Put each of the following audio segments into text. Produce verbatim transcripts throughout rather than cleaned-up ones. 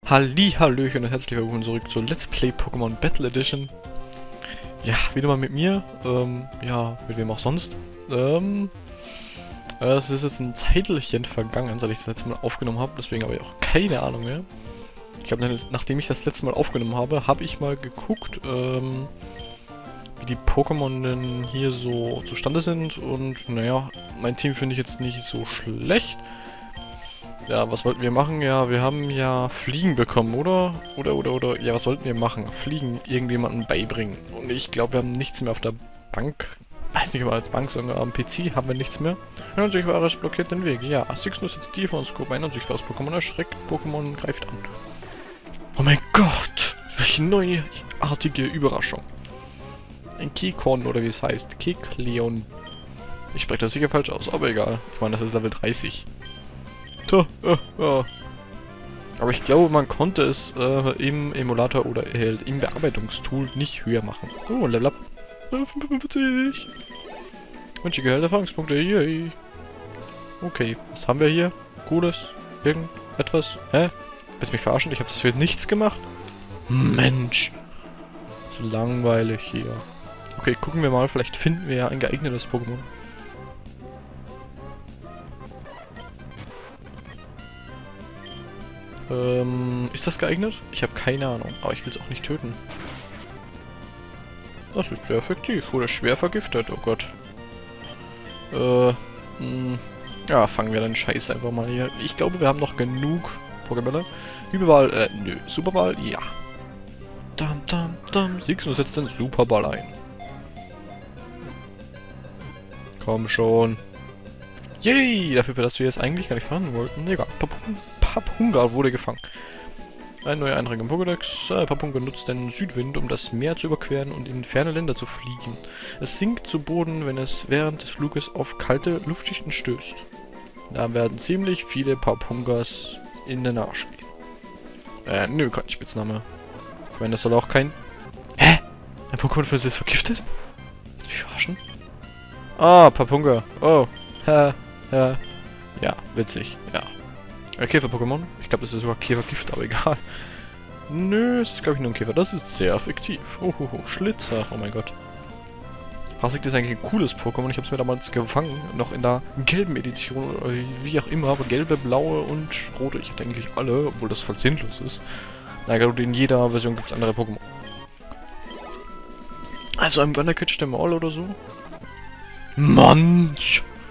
Hallihallöchen und herzlich willkommen zurück zu Let's Play Pokémon Battle Edition. Ja, wieder mal mit mir. Ähm, ja, mit wem auch sonst. Ähm, äh, es ist jetzt ein Zeitchen vergangen, seit ich das letzte Mal aufgenommen habe. Deswegen habe ich auch keine Ahnung mehr. Ich glaube, nachdem ich das letzte Mal aufgenommen habe, habe ich mal geguckt, ähm, wie die Pokémon denn hier so zustande sind. Und naja, mein Team finde ich jetzt nicht so schlecht. Ja, was wollten wir machen? Ja, wir haben ja Fliegen bekommen, oder? Oder, oder, oder, ja, was wollten wir machen? Fliegen irgendjemandem beibringen. Und ich glaube, wir haben nichts mehr auf der Bank. Weiß nicht, ob als Bank, sondern am P C haben wir nichts mehr. Ja, und Unsichtbares blockiert den Weg. Ja, Sixnus sitzt tief und Scope ein. Unsichtbares Pokémon erschreckt. Pokémon greift an. Oh mein Gott! Welche neuartige Überraschung. Ein Kekon, oder wie es heißt. Kekleon. Ich spreche das sicher falsch aus, aber egal. Ich meine, das ist Level dreißig. Tja, äh, ja. Aber ich glaube, man konnte es äh, im Emulator oder äh, im Bearbeitungstool nicht höher machen. Oh, Level up. fünfundfünfzig. Wünsche Gehalt, Erfahrungspunkte. Yay. Okay, was haben wir hier? Cooles? Irgendetwas? Hä? Willst du mich verarschen? Ich habe das für nichts gemacht? Mensch. So langweilig hier. Okay, gucken wir mal. Vielleicht finden wir ja ein geeignetes Pokémon. Ähm, ist das geeignet? Ich habe keine Ahnung, aber ich will es auch nicht töten. Das ist sehr effektiv. Wurde schwer vergiftet, oh Gott. Äh, mh, ja, fangen wir den Scheiß einfach mal hier. Ich glaube, wir haben noch genug Pokébälle. Überball, äh, nö. Superball, ja. Dam, dam, dam. Sixnus setzt den Superball ein. Komm schon. Yay! Dafür, für das wir jetzt eigentlich gar nicht fahren wollten. Egal. Papunga wurde gefangen. Ein neuer Eintrag im Pokédex. Äh, Papunga nutzt den Südwind, um das Meer zu überqueren und in ferne Länder zu fliegen. Es sinkt zu Boden, wenn es während des Fluges auf kalte Luftschichten stößt. Da werden ziemlich viele Papungas in den Arsch gehen. Äh, nö, kein Spitzname. Ich meine, das soll auch kein... Hä? Ein Pokémon für sie ist vergiftet? Willst du mich verarschen? Ah, Papunga. Oh. Ha, ha. Ja, witzig. Ja. Käfer-Pokémon. Ich glaube, das ist sogar Käfergift, aber egal. Nö, es ist, glaube ich, nur ein Käfer. Das ist sehr effektiv. Oh, oh, oh. Schlitzer. Oh mein Gott. Rasik ist eigentlich ein cooles Pokémon. Ich habe es mir damals gefangen. Noch in der gelben Edition. Oder wie auch immer. Aber gelbe, blaue und rote. Ich hatte eigentlich alle, obwohl das voll sinnlos ist. Na gut, in jeder Version gibt es andere Pokémon. Also ein Gonna Catch them all oder so. Mann!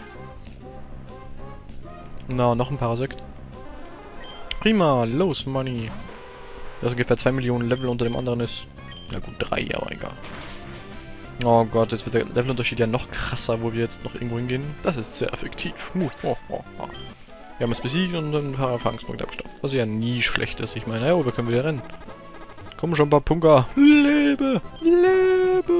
Na, noch ein Parasekt. Prima, los, Money. Das ungefähr zwei Millionen Level unter dem anderen ist. Na gut, drei, aber egal. Oh Gott, jetzt wird der Levelunterschied ja noch krasser, wo wir jetzt noch irgendwo hingehen. Das ist sehr effektiv. Uh, oh, oh, oh. Wir haben es besiegt und ein paar Erfahrungspunkte abgestaubt. Was ja nie schlecht ist. Ich meine, oh, wir können wieder rennen. Komm schon, Papunga. Lebe! Lebe!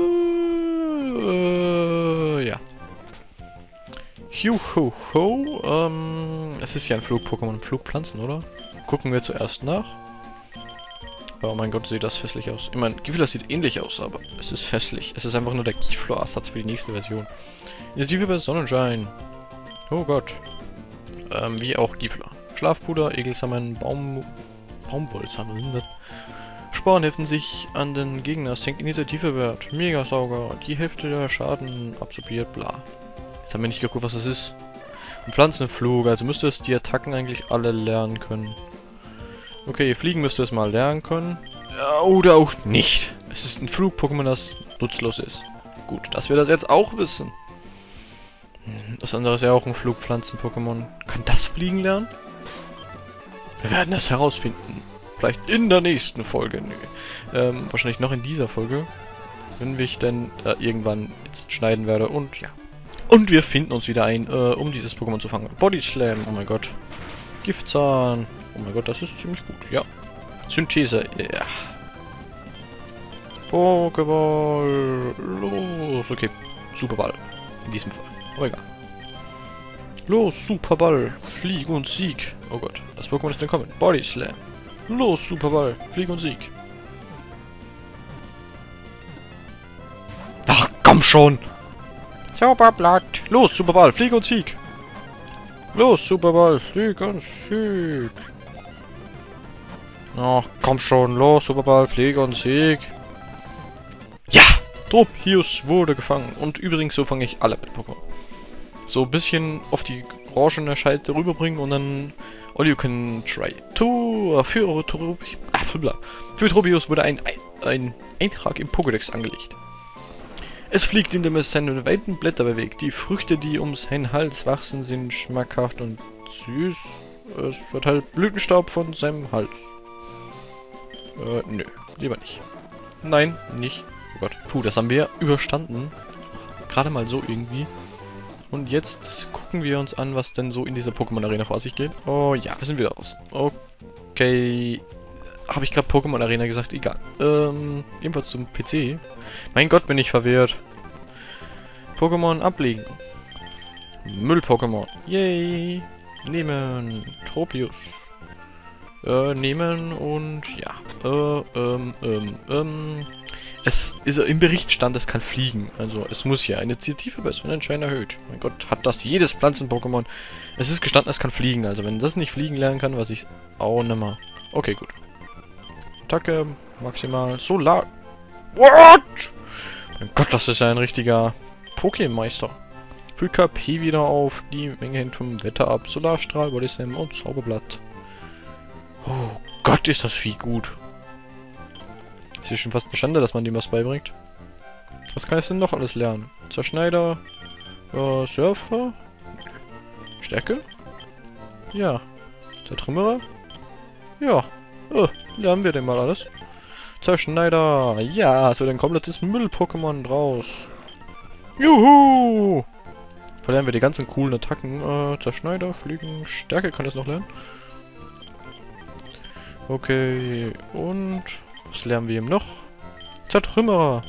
Äh, ja. Juhu, ho, ähm, es ist ja ein Flug-Pokémon, Flugpflanzen, oder? Gucken wir zuerst nach. Oh mein Gott, sieht das hässlich aus. Ich meine, Gifler sieht ähnlich aus, aber es ist hässlich. Es ist einfach nur der Gifler-Ersatz für die nächste Version. Initiative bei Sonnenschein. Oh Gott. Ähm, wie auch Gifler. Schlafpuder, Egelsamen, Baum... Baumwollsamen. Sporen heften sich an den Gegner, senkt Initiativewert. Megasauger, die Hälfte der Schaden absorbiert, bla. Jetzt haben wir nicht geguckt, was das ist. Ein Pflanzenflug, also müsste es die Attacken eigentlich alle lernen können. Okay, Fliegen müsste es mal lernen können. Ja, oder auch nicht. Es ist ein Flug-Pokémon, das nutzlos ist. Gut, dass wir das jetzt auch wissen. Das andere ist ja auch ein Flugpflanzen-Pokémon. Kann das Fliegen lernen? Wir werden es herausfinden. Vielleicht in der nächsten Folge. Nö. Ähm, wahrscheinlich noch in dieser Folge. Wenn ich denn äh, irgendwann jetzt schneiden werde und ja. Und wir finden uns wieder ein, äh, um dieses Pokémon zu fangen. Body Slam, oh mein Gott. Giftzahn, oh mein Gott, das ist ziemlich gut, ja. Synthese, ja. Pokéball, los, okay. Superball, in diesem Fall, aber egal. Los, Superball, Flieg und Sieg. Oh Gott, das Pokémon ist entkommen. Body Slam. Los, Superball, Flieg und Sieg. Ach, komm schon! Zauberblatt! Los, Superball, Flieg und Sieg! Los, Superball, Flieg und Sieg! Ach, komm schon, los, Superball, Pflege und Sieg. Ja! Tropius wurde gefangen. Und übrigens, so fange ich alle mit Pokémon. So ein bisschen auf die orangene Scheite rüberbringen und dann all you can try. To, für, Tropius, für Tropius wurde ein, ein Eintrag im Pokédex angelegt. Es fliegt, indem es seine weiten Blätter bewegt. Die Früchte, die um seinen Hals wachsen, sind schmackhaft und süß. Es verteilt Blütenstaub von seinem Hals. Äh, nö, lieber nicht. Nein, nicht. Oh Gott. Puh, das haben wir überstanden. Gerade mal so irgendwie. Und jetzt gucken wir uns an, was denn so in dieser Pokémon-Arena vor sich geht. Oh ja, wir sind wieder raus. Okay. Habe ich gerade Pokémon-Arena gesagt? Egal. Ähm, ebenfalls zum P C. Mein Gott, bin ich verwirrt. Pokémon ablegen. Müll-Pokémon. Yay. Nehmen. Tropius. Äh, nehmen und ja. Äh, ähm, ähm, ähm. Es ist im Bericht stand, es kann fliegen. Also es muss ja eine Zieltiefe anscheinend erhöht. Mein Gott, hat das jedes Pflanzen-Pokémon. Es ist gestanden, es kann fliegen. Also wenn das nicht fliegen lernen kann, was ich auch nimmer. Okay, gut. Attacke, maximal Solar. What? Mein Gott, das ist ja ein richtiger Pokémeister. Füll K P wieder auf, die Menge hin vom Wetter ab. Solarstrahl, Body Slam und Zauberblatt. Oh Gott, ist das Vieh gut. Ist ja schon fast eine Schande, dass man dem was beibringt. Was kann ich denn noch alles lernen? Zerschneider, äh, Surfer, Stärke? Ja. Zertrümmerer? Ja. Oh, lernen wir denn mal alles. Zerschneider, ja, es wird ein komplettes Müll-Pokémon draus. Juhu! Verlernen wir die ganzen coolen Attacken. Äh, Zerschneider, Fliegen, Stärke kann das noch lernen. Okay, und was lernen wir ihm noch? Zertrümmerer.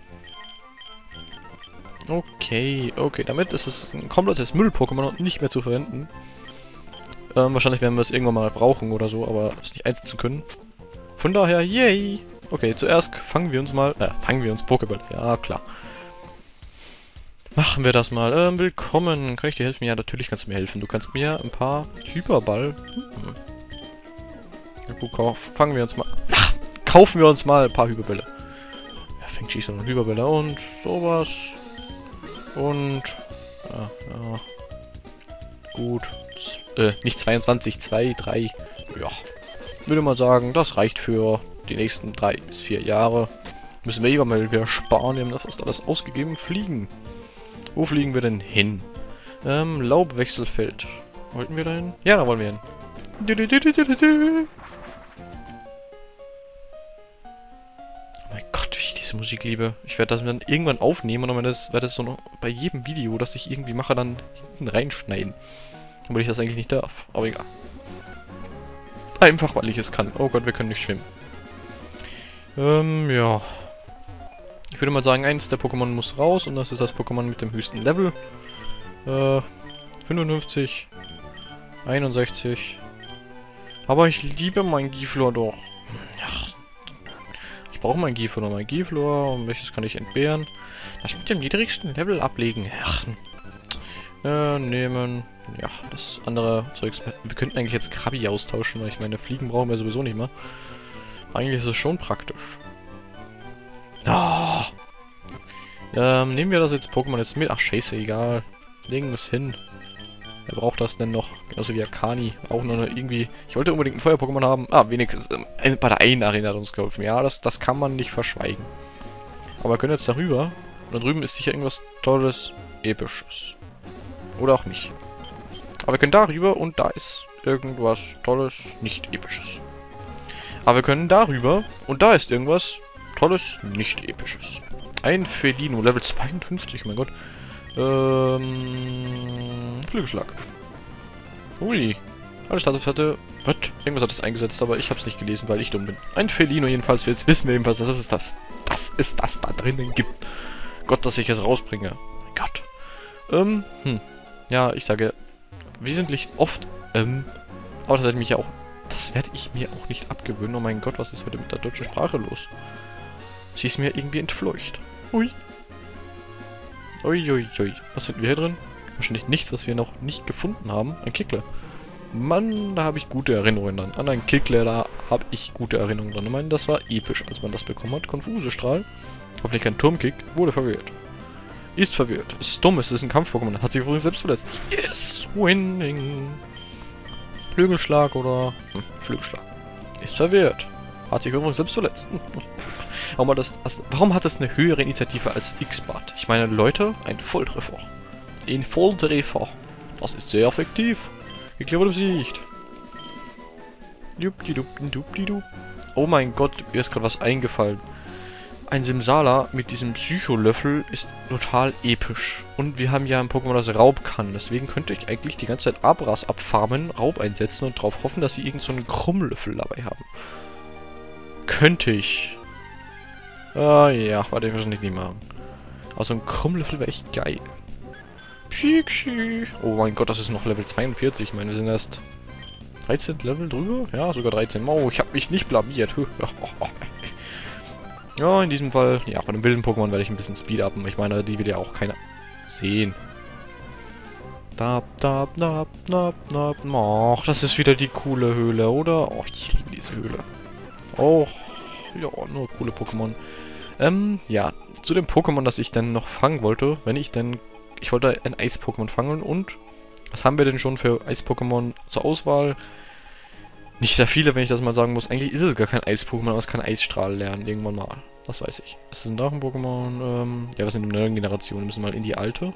Okay, okay, damit ist es ein komplettes Müll-Pokémon und nicht mehr zu verwenden. Ähm, wahrscheinlich werden wir es irgendwann mal brauchen oder so, aber es nicht einsetzen können. Von daher, yay! Okay, zuerst fangen wir uns mal, äh, fangen wir uns Pokéball. Ja, klar. Machen wir das mal. Ähm, willkommen. Kann ich dir helfen? Ja, natürlich kannst du mir helfen. Du kannst mir ein paar Hyperball... Hm. Ja, gut, kauf, fangen wir uns mal... Ach, kaufen wir uns mal ein paar Hyperbälle. Ja, fängt schießt noch Hyperbälle und sowas. Und... Ja, ja. Gut. Äh, nicht zweiundzwanzig, zwei, drei. Ja. Würde mal sagen, das reicht für die nächsten drei bis vier Jahre. Müssen wir irgendwann mal wieder sparen. Wir haben das fast alles ausgegeben. Fliegen. Wo fliegen wir denn hin? Ähm, Laubwechselfeld. Wollten wir da hin? Ja, da wollen wir hin. Du, du, du, du, du, du. Oh mein Gott, wie ich diese Musik liebe. Ich werde das dann irgendwann aufnehmen und dann das, werde das so noch bei jedem Video, das ich irgendwie mache, dann hinten reinschneiden. Obwohl ich das eigentlich nicht darf. Aber egal. Einfach, weil ich es kann. Oh Gott, wir können nicht schwimmen. Ähm, ja. Ich würde mal sagen, eins der Pokémon muss raus und das ist das Pokémon mit dem höchsten Level. Äh, fünfundfünfzig. einundsechzig. Aber ich liebe mein Giflor doch. Ja. Ich brauche mein Giflor, mein Giflor. Und welches kann ich entbehren? Das mit dem niedrigsten Level ablegen. Ach. Äh, nehmen. Ja, das andere Zeugs. Wir könnten eigentlich jetzt Krabi austauschen, weil ich meine, Fliegen brauchen wir sowieso nicht mehr. Eigentlich ist es schon praktisch. Ah. Ähm, nehmen wir das jetzt Pokémon jetzt mit? Ach, scheiße, egal. Legen wir es hin. Wer braucht das denn noch? Genauso wie Akani. Auch nur irgendwie... Ich wollte unbedingt ein Feuer-Pokémon haben. Ah, wenigstens ähm, bei der einen Arena hat uns geholfen. Ja, das, das kann man nicht verschweigen. Aber wir können jetzt darüber. Und da drüben ist sicher irgendwas Tolles, Episches. Oder auch nicht. Aber wir können darüber und da ist irgendwas Tolles, nicht Episches. Aber wir können darüber und da ist irgendwas Tolles, nicht Episches. Ein Felino, Level zweiundfünfzig, mein Gott. Ähm... Flügelschlag. Ui. Alles Status hatte... Was? Irgendwas hat es eingesetzt, aber ich habe es nicht gelesen, weil ich dumm bin. Ein Felino jedenfalls. Jetzt wissen wir jedenfalls, dass es das... Das ist das da drinnen gibt. Gott, dass ich es rausbringe. Mein Gott. Ähm, hm. Ja, ich sage... Wesentlich oft, ähm... Aber das werde ich mich ja auch... Das werde ich mir auch nicht abgewöhnen. Oh mein Gott, was ist heute mit der deutschen Sprache los? Sie ist mir irgendwie entfleucht. Ui. Ui, ui, ui. Was finden wir hier drin? Wahrscheinlich nichts, was wir noch nicht gefunden haben. Ein Kickler. Mann, da habe ich gute Erinnerungen an. An einen Kickler, da habe ich gute Erinnerungen dran. Ich meine, das war episch, als man das bekommen hat. Konfuse Strahl. Hoffentlich kein Turmkick. Wurde verwirrt. Ist verwirrt. Es ist dumm, es ist ein Kampf-Pokémon. Hat sich übrigens selbst verletzt. Yes! Winning! Flügelschlag oder... Hm, Flügelschlag. Ist verwirrt. Hat sich übrigens selbst verletzt. Warum, das, also, warum hat es eine höhere Initiative als X-Bart? Ich meine, Leute, ein Volltreffer. Ein Volltreffer. Das ist sehr effektiv. Geklärt wurde besiegt. Oh mein Gott, mir ist gerade was eingefallen. Ein Simsala mit diesem Psycholöffel ist total episch. Und wir haben ja ein Pokémon, das Raub kann. Deswegen könnte ich eigentlich die ganze Zeit Abras abfarmen, Raub einsetzen und darauf hoffen, dass sie irgend so einen Krummlöffel dabei haben. Könnte ich. Ah ja, warte, ich wahrscheinlich nicht machen. Aber so ein Krummlöffel wäre echt geil. Pixie. Oh mein Gott, das ist noch Level zweiundvierzig. Ich meine, wir sind erst dreizehn Level drüber? Ja, sogar dreizehn. Oh, ich habe mich nicht blamiert. Ja, in diesem Fall, ja, bei einem wilden Pokémon werde ich ein bisschen Speed upen. Ich meine, die will ja auch keiner sehen. Dab, dab, dab, dab, dab. Ach, das ist wieder die coole Höhle, oder? Oh, ich liebe diese Höhle. Oh, ja, nur coole Pokémon. Ähm, ja, zu dem Pokémon, das ich dann noch fangen wollte, wenn ich denn... Ich wollte ein Eis-Pokémon fangen und... Was haben wir denn schon für Eis-Pokémon zur Auswahl? Nicht sehr viele, wenn ich das mal sagen muss. Eigentlich ist es gar kein Eis-Pokémon, aber es kann Eisstrahl lernen, irgendwann mal. Das weiß ich. Es ist ein Drachen-Pokémon, ähm... ja, wir sind in der neuen Generation. Wir müssen mal in die alte.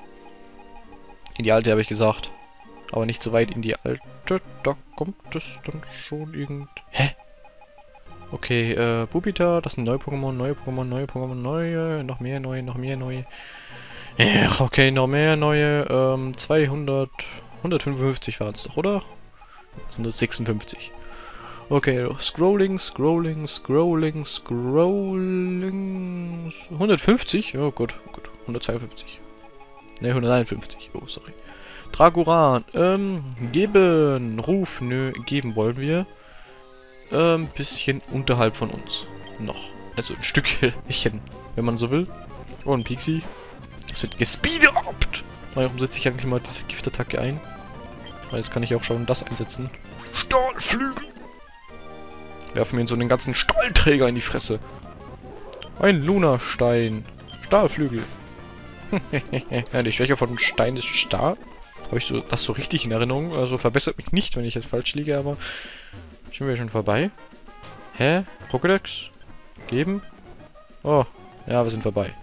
In die alte habe ich gesagt. Aber nicht so weit in die alte. Da kommt es dann schon irgend... Hä? Okay, äh, Bubita, das sind neue Pokémon, neue Pokémon, neue Pokémon, neue, noch mehr neue, noch mehr neue. Ja, okay, noch mehr neue, ähm, zweihundert, hundertfünfundfünfzig waren es doch, oder? hundertsechsundfünfzig. Okay, Scrolling, Scrolling, Scrolling, Scrolling... hundertfünfzig? Oh Gott, gut, hundertzweiundfünfzig. Ne, hunderteinundfünfzig, oh, sorry. Dragoran, ähm, geben, Ruf, nö, geben wollen wir. Ein ähm, bisschen unterhalb von uns. Noch. Also ein Stückchen, wenn man so will. Oh, ein Pixie. Das wird gespeedupt. Warum setze ich eigentlich mal diese Giftattacke ein? Weil jetzt kann ich auch schon das einsetzen. Stahlflügel! Werfen wir ihn so den ganzen Stahlträger in die Fresse. Ein Lunastein. Stahlflügel. Ja, die Schwäche von Stein ist Stahl. Habe ich so, das so richtig in Erinnerung? Also verbessert mich nicht, wenn ich jetzt falsch liege, aber... Sind wir schon vorbei? Hä? Pokédex? Geben? Oh, ja, wir sind vorbei.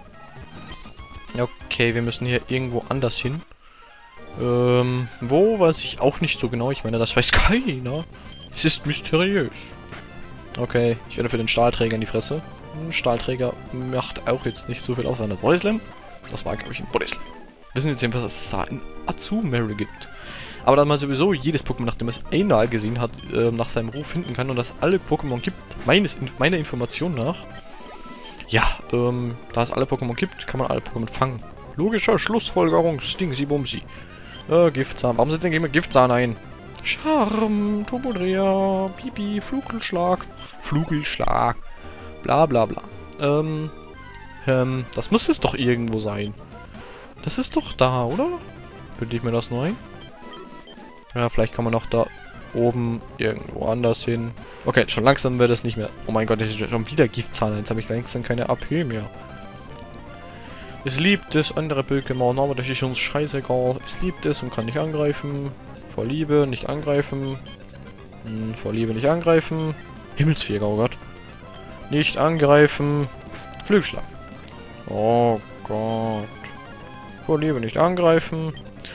Okay, wir müssen hier irgendwo anders hin. Ähm, wo weiß ich auch nicht so genau. Ich meine, das weiß keiner. Es ist mysteriös. Okay, ich werde für den Stahlträger in die Fresse. Ein Stahlträger macht auch jetzt nicht so viel aus an der Bodyslam. Das war, glaube ich, ein Bodyslam. Wir wissen jetzt jedenfalls, dass es da ein Azumarill gibt. Aber da man sowieso jedes Pokémon, nachdem es einmal gesehen hat, äh, nach seinem Ruf finden kann und dass alle Pokémon gibt, meines, meiner Information nach, ja, ähm, da es alle Pokémon gibt, kann man alle Pokémon fangen. Logischer Schlussfolgerung, Stingsy Bumsy. Äh, Giftzahn. Warum setzt denn immer Giftzahn ein? Charme, Turbodreher, Pipi, Flugelschlag, Flugelschlag, bla bla bla. Ähm, ähm, das muss es doch irgendwo sein. Das ist doch da, oder? Bilde ich mir das neu ein? Ja, vielleicht kann man noch da oben irgendwo anders hin. Okay, schon langsam wird es nicht mehr. Oh mein Gott, das ist schon wieder Giftzahn. Jetzt habe ich langsam keine A P mehr. Es liebt es, andere Pokémon, aber das ist uns scheißegal. Es liebt es und kann nicht angreifen. Vor Liebe nicht angreifen. Hm, vor Liebe nicht angreifen. Himmelsfeger, oh Gott. Nicht angreifen. Flügelschlag. Oh Gott. Vor Liebe nicht angreifen.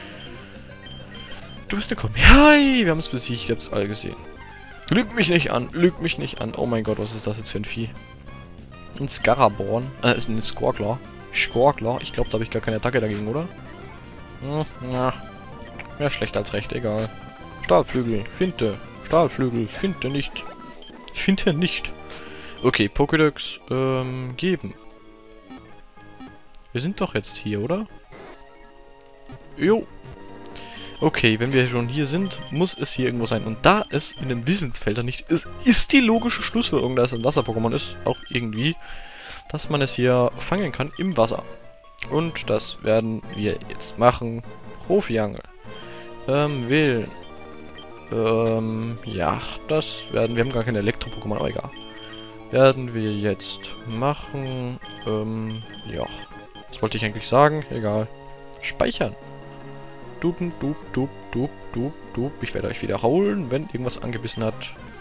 Du bist gekommen. Hi, wir haben es besiegt, ihr habt es alle gesehen. Lügt mich nicht an, lügt mich nicht an. Oh mein Gott, was ist das jetzt für ein Vieh? Ein Scaraborn. Äh, ist ein Squawkler. Squawkler. Ich glaube, da habe ich gar keine Attacke dagegen, oder? Hm, na. Mehr schlecht als recht, egal. Stahlflügel, Finte. Stahlflügel, Finte nicht. Finte nicht. Okay, Pokédex, ähm, geben. Wir sind doch jetzt hier, oder? Jo. Okay, wenn wir schon hier sind, muss es hier irgendwo sein. Und da es in den Wissensfeldern nicht ist, ist die logische Schlussfolgerung, dass es ein Wasser-Pokémon ist, auch irgendwie, dass man es hier fangen kann im Wasser. Und das werden wir jetzt machen. Profiangel. Ähm, wählen. Ähm, ja, das werden... Wir haben gar keine Elektro-Pokémon, aber egal. Werden wir jetzt machen. Ähm, ja. Was wollte ich eigentlich sagen? Egal. Speichern. Dupen, dup, dup, dup, dup, dup. Ich werde euch wiederholen, wenn irgendwas angebissen hat.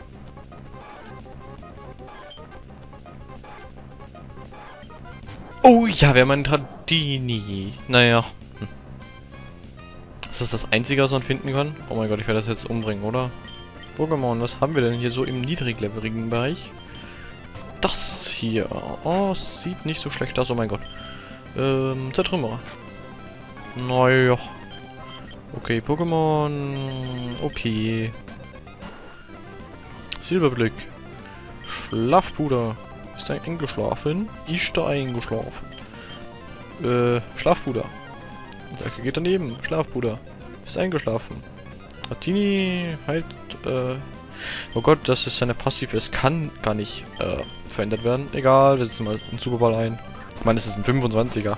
Oh ja, wir haben einen Tradini. Naja. Hm. Das ist das Einzige, was man finden kann. Oh mein Gott, ich werde das jetzt umbringen, oder? Pokémon, was haben wir denn hier so im niedrigleveligen Bereich? Das hier. Oh, sieht nicht so schlecht aus, oh mein Gott. Ähm, Zertrümmerer. Naja. Okay, Pokémon. O P. Silberblick. Schlafpuder. Ist er eingeschlafen? Ist er eingeschlafen? Äh, Schlafpuder. Der geht daneben. Schlafpuder. Ist eingeschlafen. Ratini halt, äh... Oh Gott, das ist seine Passive. Es kann gar nicht, äh, verändert werden. Egal, wir setzen mal einen Superball ein. Ich meine, es ist ein fünfundzwanziger.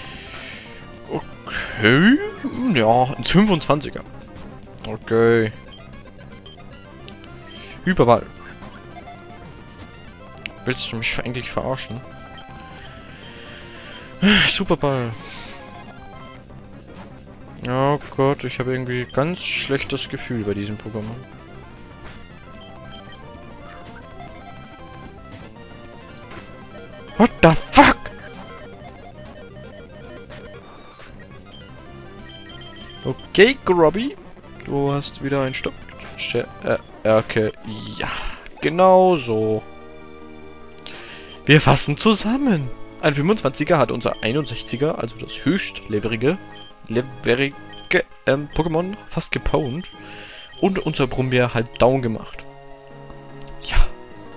Okay. Ja, ein fünfundzwanziger. Okay. Hyperball. Willst du mich eigentlich verarschen? Superball. Oh Gott, ich habe irgendwie ganz schlechtes Gefühl bei diesem Pokémon. What the fuck? Okay, Grobby. Du hast wieder einen Stopp. Äh, okay. Ja, genau so. Wir fassen zusammen. Ein fünfundzwanziger hat unser einundsechziger, also das höchstleverige, leverige ähm, Pokémon fast gepwned und unser Brummbär halt down gemacht. Ja.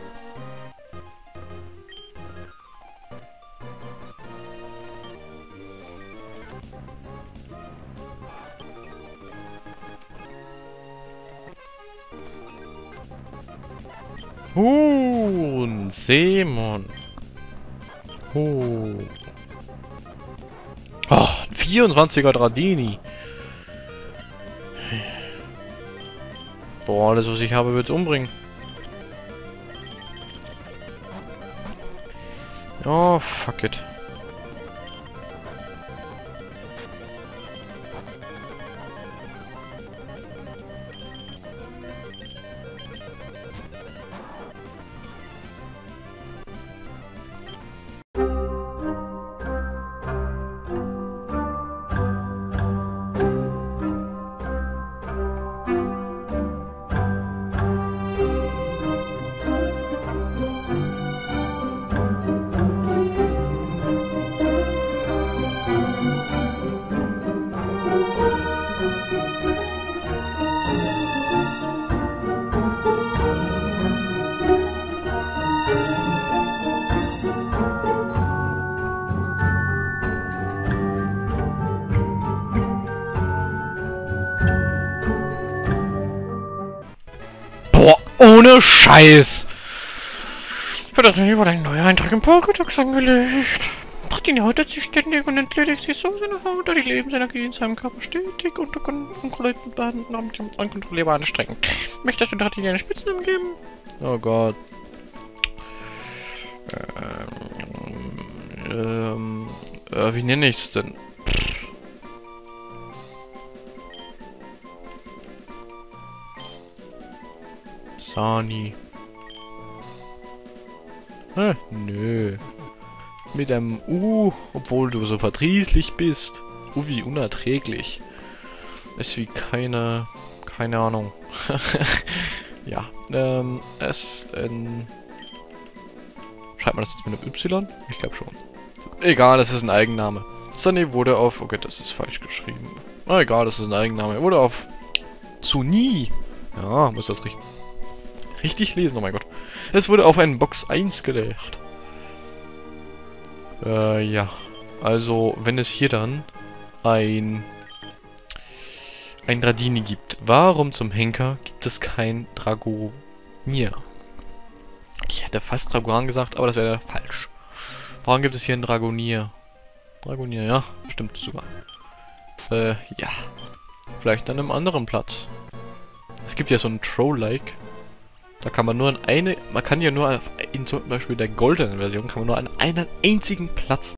Uh, ein Seemon. Oh. Oh, ein vierundzwanziger Dradini. Boah, alles was ich habe wird's umbringen. Oh, fuck it. Ohne Scheiß! Wird das denn über deinen neuen Eintrag im Pokédex angelegt? Martin häutet sich ständig und entledigt sich so seine Haut, da die Lebensenergie in seinem Körper stetig unter unkontrollierbaren unkontrollierbar anstrengend. Möchtest du Martin einen Spitznamen geben? Oh Gott. Ähm, ähm, äh, wie nenne ich's denn? Sani. Äh, nö. Mit einem U, obwohl du so verdrießlich bist. Uh, wie unerträglich. Ist wie keine... keine Ahnung. Ja, ähm, S, N... Schreibt man das jetzt mit einem Y? Ich glaube schon. Egal, das ist ein Eigenname. Sunny wurde auf... Okay, das ist falsch geschrieben. Na egal, das ist ein Eigenname. Er wurde auf... Suni. Ja, muss das richtig... Richtig lesen, oh mein Gott. Es wurde auf einen Box eins gelegt. Äh, ja. Also, wenn es hier dann ein... ein Dradini gibt. Warum zum Henker gibt es kein Dragonier? Ich hätte fast Dragoran gesagt, aber das wäre falsch. Warum gibt es hier ein Dragonier? Dragonier, ja. Stimmt sogar. Äh, ja. Vielleicht an einem anderen Platz. Es gibt ja so ein Troll-like. Da kann man nur an eine, man kann ja nur auf, in zum Beispiel der goldenen Version, kann man nur an einen einzigen Platz